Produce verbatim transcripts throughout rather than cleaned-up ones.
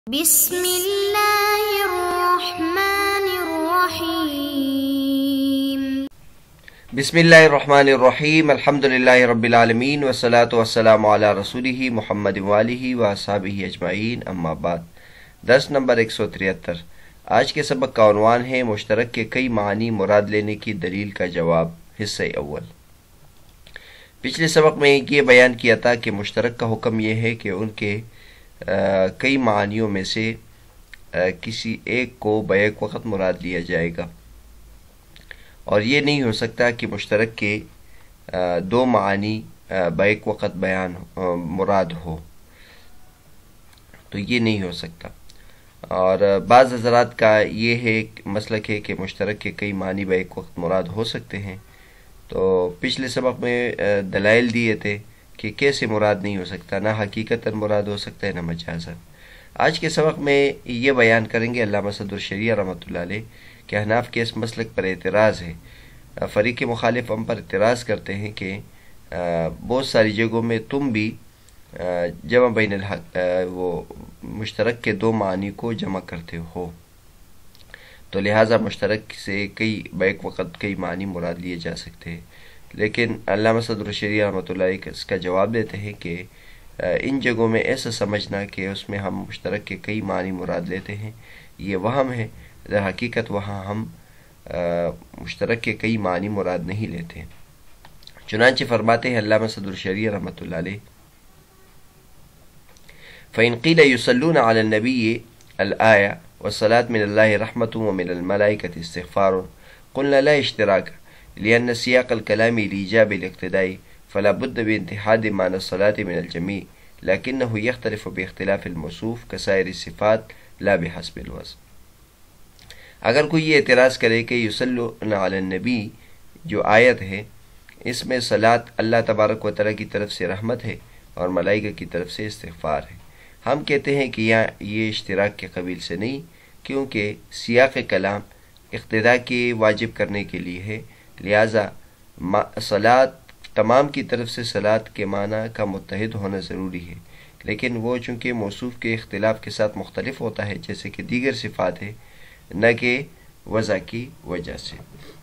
بسم اللہ الرحمن الرحیم بسم اللہ الرحمن الرحیم الحمدللہ رب العالمین والصلاة والسلام علی رسولہ محمد وآلہ واصحابہ اجمعین اما بعد۔ درس نمبر ایک سو تریہتر۔ آج کے سبق کا عنوان ہے مشترک کے کئی معنی مراد لینے کی دلیل کا جواب، حصہ اول۔ پچھلے سبق میں یہ بیان کیا تھا کہ مشترک کا حکم یہ ہے کہ ان کے کئی معانیوں میں سے کسی ایک کو بیک وقت مراد لیا جائے گا، اور یہ نہیں ہو سکتا کہ مشترک کے دو معانی بیک وقت بیان مراد ہو، تو یہ نہیں ہو سکتا۔ اور بعض حضرات کا یہ ہے مسلک ہے کہ مشترک کے کئی معنی بیک وقت مراد ہو سکتے ہیں۔ تو پچھلے سبق میں دلائل دیے تھے کہ کیسے مراد نہیں ہو سکتا، نہ حقیقتاً مراد ہو سکتا ہے نہ مجازاً۔ آج کے سبق میں یہ بیان کریں گے علامہ صدر الشریعہ رحمۃ اللہ علیہ کہ احناف کے اس مسلک پر اعتراض ہے۔ فریق مخالف ہم پر اعتراض کرتے ہیں کہ بہت ساری جگہوں میں تم بھی جمع بین الحق وہ مشترک کے دو معنی کو جمع کرتے ہو، تو لہٰذا مشترک سے کئی بیک وقت کئی معنی مراد لیے جا سکتے ہیں۔ لیکن علامہ صدر الشریعہ رحمۃ اللہ علیہ اس کا جواب دیتے ہیں کہ ان جگہوں میں ایسا سمجھنا کہ اس میں ہم مشترک کے کئی معنی مراد لیتے ہیں یہ وہم ہے، در حقیقت وہاں ہم مشترک کے کئی معنی مراد نہیں لیتے۔ چنانچہ فرماتے ہیں علامہ صدر الشریعہ رحمۃ اللہ علیہ، فَإِنْ قِيلَ يُصَلُّونَ عَلَى النَّبِيِّ الْآيَةُ وَالصَّلَاةُ مِنَ اللَّهِ رَحْمَةٌ وَمِنَ الْمَلَائِكَةِ اسْتِغْفَارٌ قُلْنَا لَا اشْتِرَاكَ لأن سياق الكلام لإيجاب الاقتداء فلا بد بانتحاد معنى الصلاة من الجميع لكنه يختلف باختلاف الموصوف كسائر الصفات لا بحسب الوصف۔ اگر کوئی یہ اعتراض کرے کہ یصلون علی النبی جو آیت ہے اس میں صلاۃ اللہ تبارک و تعالیٰ کی طرف سے رحمت ہے اور ملائکہ کی طرف سے استغفار ہے، ہم کہتے ہیں کہ یہاں یہ اشتراک کے قبیل سے نہیں، کیونکہ سیاق کلام اقتداء کے واجب کرنے کے لیے ہے، لہذا صلاۃ تمام کی طرف سے صلاۃ کے معنی کا متحد ہونا ضروری ہے، لیکن وہ چونکہ موصوف کے اختلاف کے ساتھ مختلف ہوتا ہے جیسے کہ دیگر صفات ہے، نہ کہ وضع کی وجہ سے۔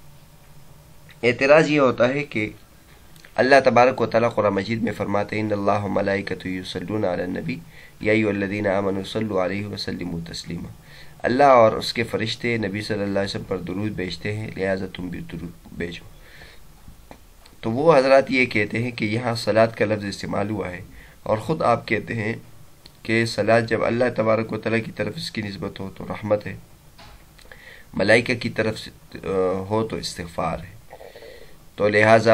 اعتراض یہ ہوتا ہے کہ اللہ تبارک و تعالیٰ قرآن مجید میں فرماتے ہیں ان اللہ و ملائکتہ یصلون علی النبی یا ایھا الذین آمنوا صلوا علیہ وسلموا تسلیما، اللہ اور اس کے فرشتے نبی صلی اللہ علیہ وسلم پر درود بھیجتے ہیں، لہٰذا تم بھی درود بھیجو۔ تو وہ حضرات یہ کہتے ہیں کہ یہاں صلاۃ کا لفظ استعمال ہوا ہے، اور خود آپ کہتے ہیں کہ صلاۃ جب اللہ تبارک و تعالیٰ کی طرف اس کی نسبت ہو تو رحمت ہے، ملائکہ کی طرف ہو تو استغفار ہے، تو لہٰذا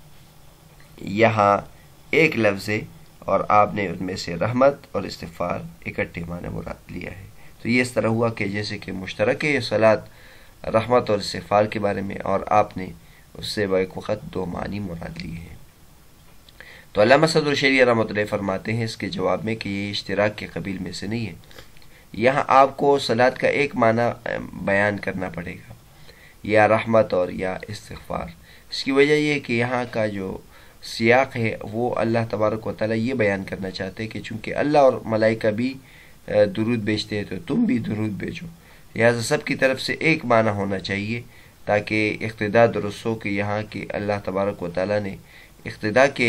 یہاں ایک لفظ ہے اور آپ نے ان میں سے رحمت اور استغفار اکٹھے معنی مراد لیا ہے۔ تو یہ اس طرح ہوا کہ جیسے کہ مشترک ہے صلاۃ رحمت اور استغفار کے بارے میں، اور آپ نے اس سے بیک وقت دو معنی مراد لیے ہیں۔ تو علامہ صدر الشریعہ رحمۃ اللہ فرماتے ہیں اس کے جواب میں کہ یہ اشتراک کے قبیل میں سے نہیں ہے، یہاں آپ کو صلاۃ کا ایک معنی بیان کرنا پڑے گا، یا رحمت اور یا استغفار۔ اس کی وجہ یہ ہے کہ یہاں کا جو سیاق ہے وہ اللہ تبارک و تعالیٰ یہ بیان کرنا چاہتے ہیں کہ چونکہ اللہ اور ملائکہ بھی درود بھیجتے ہیں تو تم بھی درود بھیجو، لہٰذا سب کی طرف سے ایک معنی ہونا چاہیے تاکہ اقتداء درست ہو کہ یہاں کہ اللہ تبارک و تعالیٰ نے اقتداء کے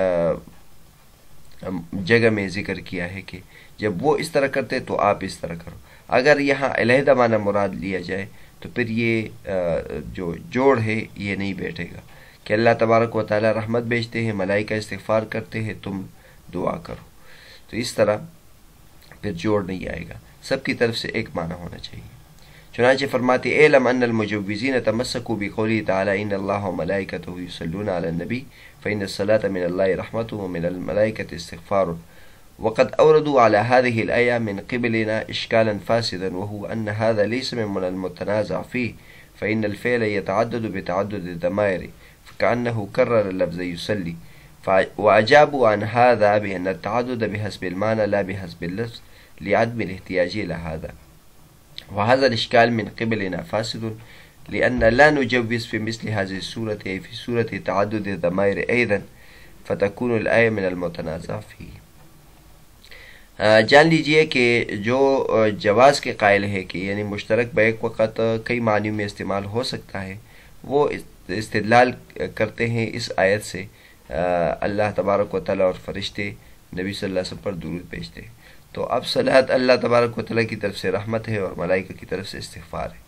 جگہ میں ذکر کیا ہے کہ جب وہ اس طرح کرتے تو آپ اس طرح کرو۔ اگر یہاں علیحدہ معنی مراد لیا جائے تو پھر یہ جو جوڑ ہے یہ نہیں بیٹھے گا کہ اللہ تبارک و تعالیٰ رحمت بھیجتے ہیں، ملائکہ استغفار کرتے ہیں، تم دعا کرو، تو اس طرح پھر جوڑ نہیں آئے گا، سب کی طرف سے ایک معنی ہونا چاہیے۔ چنانچہ فرماتے اعلم ان المجوزین تمسکوا بقوله تعالی ان اللہ وملائکتہ یصلون علی النبی فإن الصلاة من اللہ رحمت ومن الملائکة استغفار، وقد اوردوا على هذه الآية من قبلنا اشكالا فاسدا وهو ان هذا ليس من المتنازع فيه فإن الفعل يتعدد بتعدد الضمائر فكأنه كرر اللفظ يصلي، وأجابوا عن هذا بأن التعدد بحسب المعنى لا بحسب اللفظ لعدم الاحتياج إلى هذا، وهذا الإشكال من قبلنا فاسد لأن لا نجوز في مثل هذه السورة أي في سورة تعدد الضمائر أيضا فتكون الآية من المتنازع فيه۔ جان لیجئے کہ جو جواز کے قائل ہے کہ یعنی مشترک بیک وقت کئی معنیوں میں استعمال ہو سکتا ہے، وہ استدلال کرتے ہیں اس آیت سے، اللہ تبارک و تعالیٰ اور فرشتے نبی صلی اللہ علیہ وسلم پر درود بھیجتے ہیں، تو اب صلاۃ اللہ تبارک و تعالیٰ کی طرف سے رحمت ہے اور ملائکہ کی طرف سے استغفار ہے۔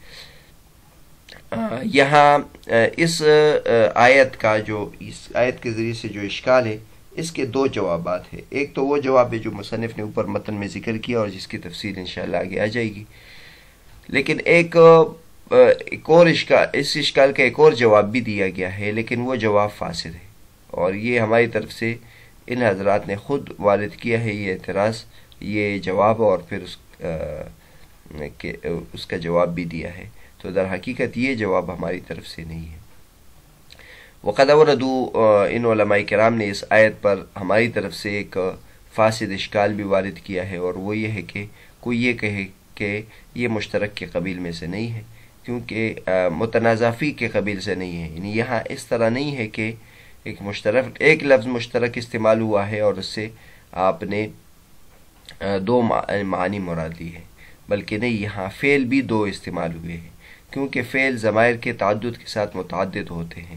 یہاں اس آیت کا جو اس آیت کے ذریعے سے جو اشکال ہے، اس کے دو جوابات ہیں۔ ایک تو وہ جواب ہے جو مصنف نے اوپر متن میں ذکر کیا اور جس کی تفصیل انشاءاللہ آگے آ جائے گی، لیکن ایک ایک اور اشکال، اس اشکال کا ایک اور جواب بھی دیا گیا ہے، لیکن وہ جواب فاسد ہے، اور یہ ہماری طرف سے ان حضرات نے خود وارد کیا ہے یہ اعتراض، یہ جواب، اور پھر اس اس کا جواب بھی دیا ہے، تو در حقیقت یہ جواب ہماری طرف سے نہیں ہے۔ وقد اوردوا، ان علماء کرام نے اس آیت پر ہماری طرف سے ایک فاسد اشکال بھی وارد کیا ہے، اور وہ یہ ہے کہ کوئی یہ کہے کہ یہ مشترک کے قبیل میں سے نہیں ہے، کیونکہ متنازع فی کے قبیل سے نہیں ہے، یعنی یہاں اس طرح نہیں ہے کہ ایک مشترک ایک لفظ مشترک استعمال ہوا ہے اور اس سے آپ نے دو معنی مراد لی ہے، بلکہ نہیں، یہاں فعل بھی دو استعمال ہوئے ہیں، کیونکہ فعل ضمائر کے تعدد کے ساتھ متعدد ہوتے ہیں۔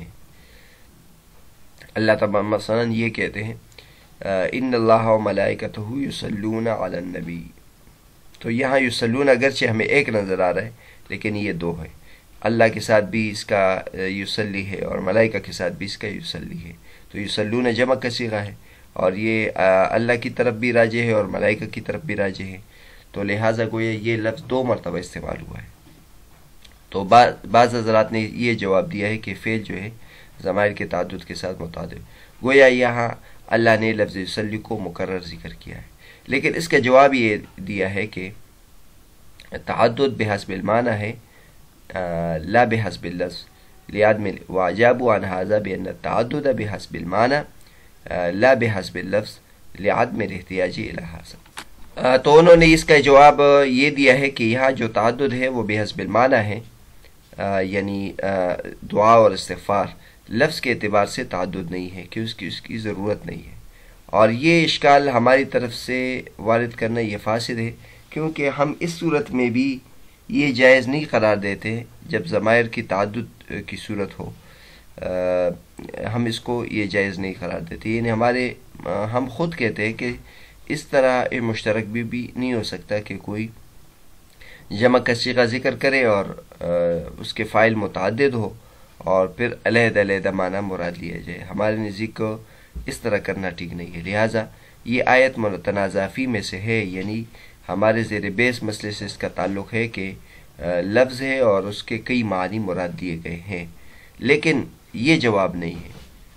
اللہ تعالیٰ مثلا یہ کہتے ہیں ان اللہ و ملائکتہ یصلون علی النبی، تو یہاں یصلون اگرچہ ہمیں ایک نظر آ رہا ہے لیکن یہ دو ہے، اللہ کے ساتھ بھی اس کا یصلی ہے اور ملائکہ کے ساتھ بھی اس کا یصلی ہے، تو یصلون جمع کا صیغہ ہے، اور یہ اللہ کی طرف بھی راجع ہے اور ملائکہ کی طرف بھی راجع ہے، تو لہٰذا گویا یہ لفظ دو مرتبہ استعمال ہوا ہے۔ تو بعض حضرات نے یہ جواب دیا ہے کہ فعل جو ہے ضمائر کے تعدد کے ساتھ متعدد، گویا یہاں اللہ نے لفظ یصلی کو مکرر ذکر کیا ہے، لیکن اس کا جواب یہ دیا ہے کہ تعدد بحسب المعنی ہے لا بحسب اللفظ، لعدم واجابوا عن هذا بأن التعدد بحسب المعنی لا بحسب اللفظ لعدم الاحتیاج الى هذا۔ تو انہوں نے اس کا جواب یہ دیا ہے کہ یہاں جو تعدد ہے وہ بحسب المعنی ہے، یعنی دعا اور استغفار لفظ کے اعتبار سے تعدد نہیں ہے کہ اس کی اس کی ضرورت نہیں ہے، اور یہ اشکال ہماری طرف سے وارد کرنا یہ فاسد ہے، کیونکہ ہم اس صورت میں بھی یہ جائز نہیں قرار دیتے جب ضمائر کی تعدد کی صورت ہو، ہم اس کو یہ جائز نہیں قرار دیتے، یعنی ہمارے ہم خود کہتے ہیں کہ اس طرح یہ مشترک بھی بھی نہیں ہو سکتا کہ کوئی جمع کا صیغہ ذکر کرے اور اس کے فاعل متعدد ہو اور پھر علیحدہ علیحدہ معنی مراد لیا جائے، ہمارے نزدیک کو اس طرح کرنا ٹھیک نہیں ہے، لہٰذا یہ آیت متنازع فی میں سے ہے، یعنی ہمارے زیر بیس مسئلے سے اس کا تعلق ہے کہ لفظ ہے اور اس کے کئی معنی مراد دیے گئے ہیں، لیکن یہ جواب نہیں ہے۔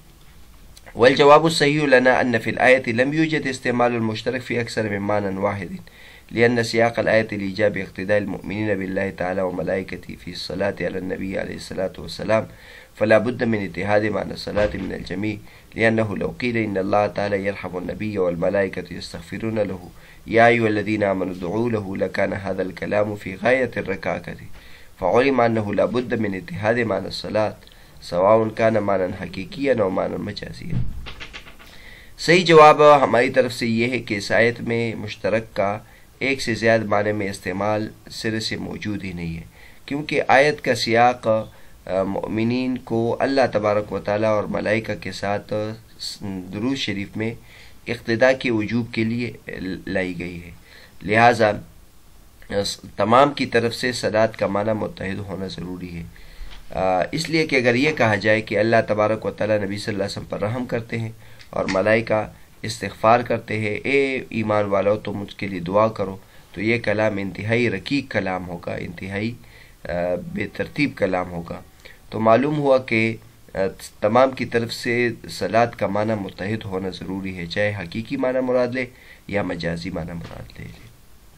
والجواب الصحيح لنا أن في الآية لم يوجد استعمال المشترك في أكثر من معنى واحد، لأن سياق الآية الإيجاب اقتداء المؤمنين بالله تعالى وملائكته في الصلاة على النبي عليه الصلاة والسلام، فلا بد من اتحاد معنى الصلاة من الجميع، لأنه لو قيل إن الله تعالى يرحم النبي والملائكة يستغفرون له يا أيها الذين آمنوا ادعوا له، لكان هذا الكلام في غاية الركاكة، فعلم أنه لا بد من اتحاد معنى الصلاة سواء كان معنى حقيقيا أو معنى مجازيا۔ صحیح جواب ہماری طرف سے یہ ہے کہ اس آیت میں مشترک کا ایک سے زیادہ معنی میں استعمال سرے سے موجود ہی نہیں ہے، کیونکہ آیت کا سیاق مؤمنین کو اللہ تبارک و تعالیٰ اور ملائکہ کے ساتھ درود شریف میں اقتداء کے وجوب کے لیے لائی گئی ہے، لہٰذا تمام کی طرف سے صلاۃ کا معنی متحد ہونا ضروری ہے، اس لیے کہ اگر یہ کہا جائے کہ اللہ تبارک و تعالیٰ نبی صلی اللہ علیہ وسلم پر رحم کرتے ہیں اور ملائکہ استغفار کرتے ہیں، اے ایمان والو تم مجھ کے لیے دعا کرو، تو یہ کلام انتہائی رقیق کلام ہوگا، انتہائی بے ترتیب کلام ہوگا، تو معلوم ہوا کہ تمام کی طرف سے صلاۃ کا معنی متحد ہونا ضروری ہے، چاہے حقیقی معنی مراد لے یا مجازی معنی مراد لے لے۔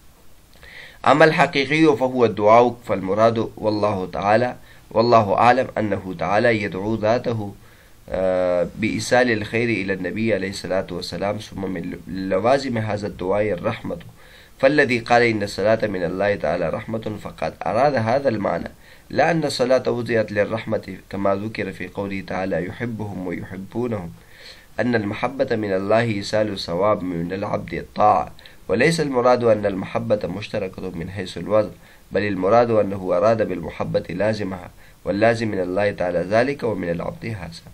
اما الحقیقی فهو الدعاء فالمراد واللہ تعالی واللہ عالم انہ تعالی یدعو ذاته بإيصال الخير إلى النبي عليه الصلاة والسلام، ثم من لوازم هذا الدعاء الرحمة، فالذي قال إن الصلاة من الله تعالى رحمة فقد أراد هذا المعنى، لا أن الصلاة وضعت للرحمة كما ذكر في قوله تعالى يحبهم ويحبونهم، أن المحبة من الله إيصال ثواب من العبد الطاعة، وليس المراد أن المحبة مشتركة من حيث الوضع بل المراد أنه أراد بالمحبة لازمها واللازم من الله تعالى ذلك ومن العبد هذا.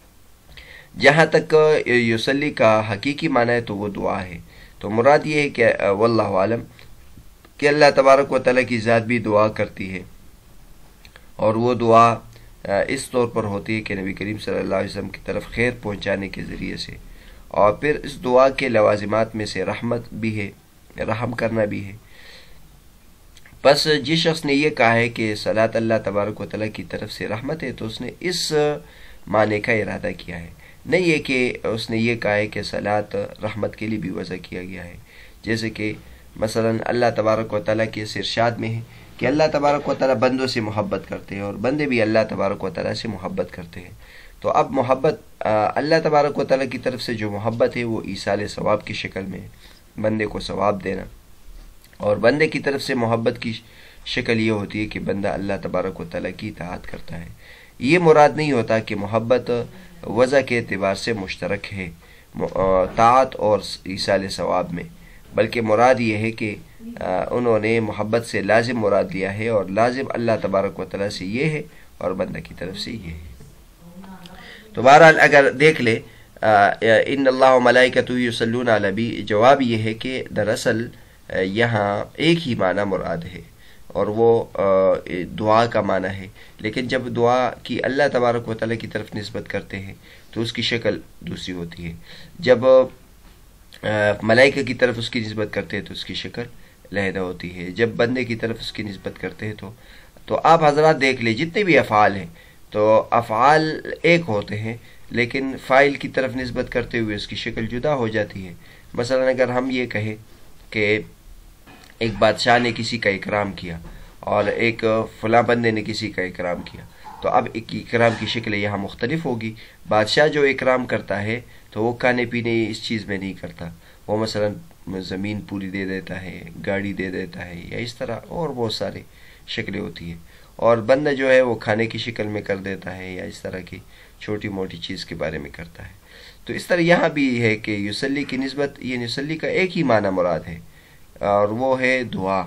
جہاں تک یصلی کا حقیقی معنی ہے تو وہ دعا ہے، تو مراد یہ ہے کہ واللہ عالم کہ اللہ تبارک و تعالیٰ کی ذات بھی دعا کرتی ہے، اور وہ دعا اس طور پر ہوتی ہے کہ نبی کریم صلی اللہ علیہ وسلم کی طرف خیر پہنچانے کے ذریعے سے، اور پھر اس دعا کے لوازمات میں سے رحمت بھی ہے، رحم کرنا بھی ہے۔ بس جس شخص نے یہ کہا ہے کہ صلاۃ اللہ تبارک و تعالیٰ کی طرف سے رحمت ہے، تو اس نے اس معنی کا ارادہ کیا ہے، نہیں یہ کہ اس نے یہ کہا ہے کہ صلاۃ رحمت کے لیے بھی وضع کیا گیا ہے، جیسے کہ مثلا اللہ تبارک و تعالیٰ کے اس ارشاد میں ہے کہ اللہ تبارک و تعالیٰ بندوں سے محبت کرتے ہیں اور بندے بھی اللہ تبارک و تعالیٰ سے محبت کرتے ہیں۔ تو اب محبت اللہ تبارک و تعالیٰ کی طرف سے جو محبت ہے وہ ایصال ثواب کی شکل میں ہے، بندے کو ثواب دینا، اور بندے کی طرف سے محبت کی شکل یہ ہوتی ہے کہ بندہ اللہ تبارک و تعالیٰ کی اطاعت کرتا ہے۔ یہ مراد نہیں ہوتا کہ محبت وضع کے اعتبار سے مشترک ہے طاعت اور ایصال ثواب میں، بلکہ مراد یہ ہے کہ انہوں نے محبت سے لازم مراد لیا ہے، اور لازم اللہ تبارک و تعالیٰ سے یہ ہے اور بندہ کی طرف سے یہ ہے۔ تو بہرحال اگر دیکھ لے ان اللہ و ملائکتہ یصلون علی النبی، جواب یہ ہے کہ دراصل یہاں ایک ہی معنی مراد ہے، اور وہ دعا کا معنی ہے، لیکن جب دعا کی اللہ تبارک و تعالیٰ کی طرف نسبت کرتے ہیں تو اس کی شکل دوسری ہوتی ہے، جب ملائکہ کی طرف اس کی نسبت کرتے ہیں تو اس کی شکل علیحدہ ہوتی ہے، جب بندے کی طرف اس کی نسبت کرتے ہیں تو تو آپ حضرات دیکھ لیں جتنے بھی افعال ہیں تو افعال ایک ہوتے ہیں، لیکن فاعل کی طرف نسبت کرتے ہوئے اس کی شکل جدا ہو جاتی ہے۔ مثلا اگر ہم یہ کہیں کہ ایک بادشاہ نے کسی کا اکرام کیا اور ایک فلاں بندے نے کسی کا اکرام کیا، تو اب ایک اکرام کی شکل یہاں مختلف ہوگی۔ بادشاہ جو اکرام کرتا ہے تو وہ کھانے پینے اس چیز میں نہیں کرتا، وہ مثلا زمین پوری دے دیتا ہے، گاڑی دے دیتا ہے، یا اس طرح اور بہت سارے شکلیں ہوتی ہیں، اور بندہ جو ہے وہ کھانے کی شکل میں کر دیتا ہے یا اس طرح کی چھوٹی موٹی چیز کے بارے میں کرتا ہے۔ تو اس طرح یہاں بھی ہے کہ یصلی کی نسبت، یہ یصلی کا ایک ہی معنی مراد ہے اور وہ ہے دعا۔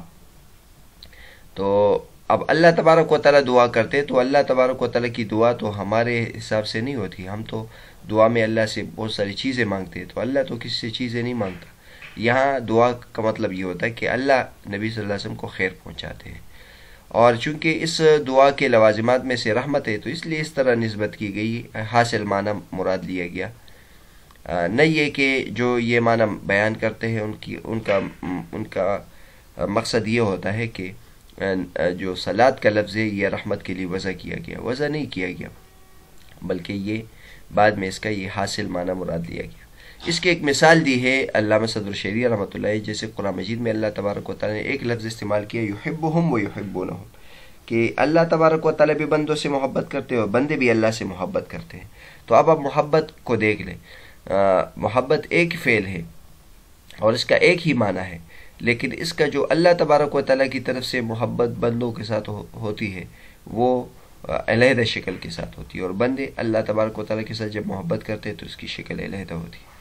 تو اب اللہ تبارک و تعالیٰ دعا کرتے تو اللہ تبارک و تعالیٰ کی دعا تو ہمارے حساب سے نہیں ہوتی، ہم تو دعا میں اللہ سے بہت ساری چیزیں مانگتے ہیں، تو اللہ تو کسی سے چیزیں نہیں مانگتا۔ یہاں دعا کا مطلب یہ ہوتا ہے کہ اللہ نبی صلی اللہ علیہ وسلم کو خیر پہنچاتے ہیں، اور چونکہ اس دعا کے لوازمات میں سے رحمت ہے تو اس لیے اس طرح نسبت کی گئی، حاصل معنی مراد لیا گیا، نہیں یہ کہ جو یہ معنی بیان کرتے ہیں ان کی ان کا ان کا مقصد یہ ہوتا ہے کہ جو صلاۃ کا لفظ ہے یہ رحمت کے لیے وضع کیا گیا، وضع نہیں کیا گیا، بلکہ یہ بعد میں اس کا یہ حاصل معنی مراد لیا گیا۔ اس کی ایک مثال دی ہے علامہ صدر شریعہ رحمۃ اللہ علیہ، جیسے قرآن مجید میں اللہ تبارک و تعالیٰ نے ایک لفظ استعمال کیا یحبہم و یحبونہم، کہ اللہ تبارک و تعالیٰ بھی بندوں سے محبت کرتے ہیں اور بندے بھی اللہ سے محبت کرتے ہیں۔ تو اب آپ محبت کو دیکھ لیں، محبت ایک فعل ہے اور اس کا ایک ہی معنی ہے، لیکن اس کا جو اللہ تبارک و تعالیٰ کی طرف سے محبت بندوں کے ساتھ ہوتی ہے وہ علیحدہ شکل کے ساتھ ہوتی ہے، اور بندے اللہ تبارک و تعالیٰ کے ساتھ جب محبت کرتے ہیں تو اس کی شکل علیحدہ ہوتی ہے۔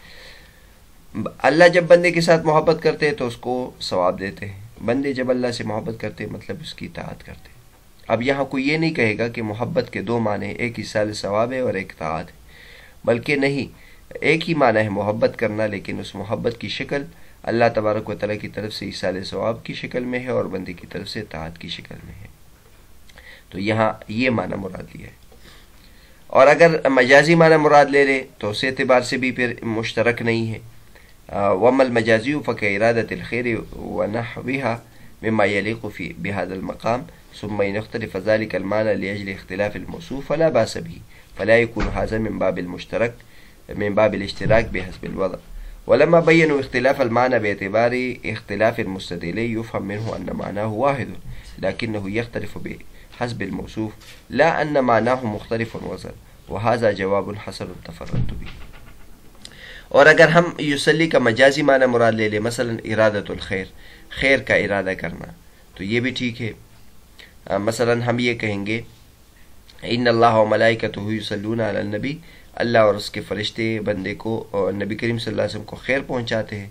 اللہ جب بندے کے ساتھ محبت کرتے ہیں تو اس کو ثواب دیتے ہیں، بندے جب اللہ سے محبت کرتے ہیں مطلب اس کی اطاعت کرتے ہیں۔ اب یہاں کوئی یہ نہیں کہے گا کہ محبت کے دو معنی ہیں، ایک ایصال ثواب ہے اور ایک اطاعت ہے، بلکہ نہیں، ایک ہی معنی ہے محبت کرنا، لیکن اس محبت کی شکل اللہ تبارک و تعالیٰ کی طرف سے ایصال ثواب کی شکل میں ہے اور بندے کی طرف سے اطاعت کی شکل میں ہے۔ تو یہاں یہ معنی مراد لیا ہے، اور اگر مجازی معنی مراد لے لیں تو اس اعتبار سے بھی پھر مشترک نہیں ہے۔ وَأَمَّا الْمَجَازِيُّ فَكَإِرَادَةِ الْخَيْرِ وَنَحْوِهَا مِمَّا يَلِيقُ فِي بِهَذَا الْمَقَامِ ثُمَّ إِنْ اخْتَلَفَ ذَلِكَ الْمَعنَى لِأَجْلِ اخْتِلَافِ الْمَوْصُوفِ فَلَا بَأْسَ بِهِ فَلَا يَكُونُ هَذَا مِنْ بَابِ الْمُشْتَرَكِ مِنْ بَابِ الْاشْتِرَاكِ بِحَسْبِ الْوَضْعِ وَلَمَّا بَيَّنُوا اخْتِلَافَ الْمَعنَى بِاعْتِبَارِ اخْتِلَافِ الْمُسْتَدِلِّ يُفْهَمُ مِنْهُ أَنَّ مَعْنَاهُ وَاحِدٌ لَكِنَّهُ يَخْتَلِفُ بِحَسْبِ الْمَوْصُوفِ لَا أَنَّ مَعْنَاهُ مُخْتَلِفٌ وَزَلٌ وَهَذَا جَوَابٌ حَسَنٌ تَفَرَّدْتُ بِهِ۔ اور اگر ہم یصلی کا مجازی معنی مراد لے لیں، مثلا ارادۃ الخیر، خیر کا ارادہ کرنا، تو یہ بھی ٹھیک ہے۔ مثلا ہم یہ کہیں گے ان اللہ و ملائکتہ یصلون علی النبی، اللہ اور اس کے فرشتے بندے کو اور نبی کریم صلی اللہ علیہ وسلم کو خیر پہنچاتے ہیں،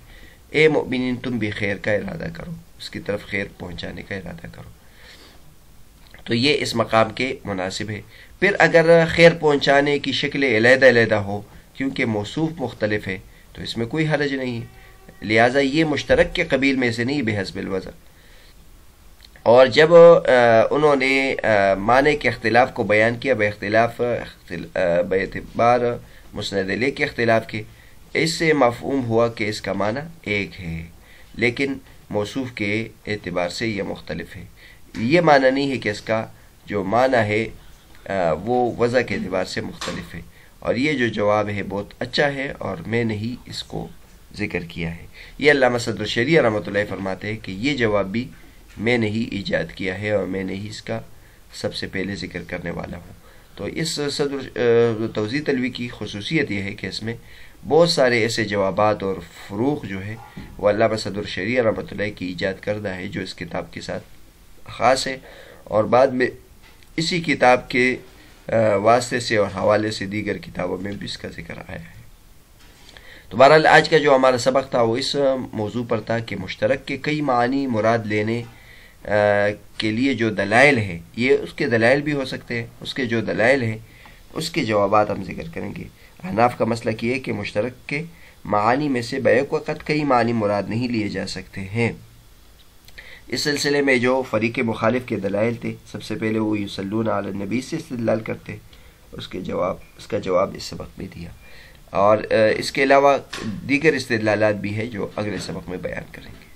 اے مؤمنین تم بھی خیر کا ارادہ کرو، اس کی طرف خیر پہنچانے کا ارادہ کرو. تو یہ اس مقام کے مناسب ہے. پھر اگر خیر پہنچانے کی شکلیں علیحدہ علیحدہ ہو کیونکہ موصوف مختلف ہے تو اس میں کوئی حرج نہیں ہے، لہٰذا یہ مشترک کے قبیل میں سے نہیں بحسب الوضع. اور جب انہوں نے معنی کے اختلاف کو بیان کیا بے اختلاف بے اعتبار مسند الیہ کے اختلاف کے، اس سے مفہوم ہوا کہ اس کا معنی ایک ہے لیکن موصوف کے اعتبار سے یہ مختلف ہے. یہ معنی نہیں ہے کہ اس کا جو معنی ہے وہ وضع کے اعتبار سے مختلف ہے. اور یہ جو جواب ہے بہت اچھا ہے اور میں نے ہی اس کو ذکر کیا ہے. یہ علامہ صدر الشریعہ رحمۃ اللہ فرماتے ہیں کہ یہ جواب بھی میں نے ہی ایجاد کیا ہے اور میں نے ہی اس کا سب سے پہلے ذکر کرنے والا ہوں. تو اس صدر توضیح تلوی کی خصوصیت یہ ہے کہ اس میں بہت سارے ایسے جوابات اور فروق جو ہے وہ علامہ صدر الشریعہ رحمۃ اللہ کی ایجاد کردہ ہے جو اس کتاب کے ساتھ خاص ہے، اور بعد میں اسی کتاب کے واسطے سے اور حوالے سے دیگر کتابوں میں بھی اس کا ذکر آیا ہے. تو بہرحال آج کا جو ہمارا سبق تھا وہ اس موضوع پر تھا کہ مشترک کے کئی معنی مراد لینے کے لیے جو دلائل ہیں یہ اس کے دلائل بھی ہو سکتے ہیں، اس کے جو دلائل ہیں اس کے جوابات ہم ذکر کریں گے. احناف کا مسلک یہ ہے کہ مشترک کے معانی میں سے بیک وقت کئی معنی مراد نہیں لیے جا سکتے ہیں. اس سلسلے میں جو فریق مخالف کے دلائل تھے، سب سے پہلے وہ یصلون علی النبی سے استدلال کرتے، اس کے جواب اس کا جواب اس سبق میں دیا، اور اس کے علاوہ دیگر استدلالات بھی ہیں جو اگلے سبق میں بیان کریں گے.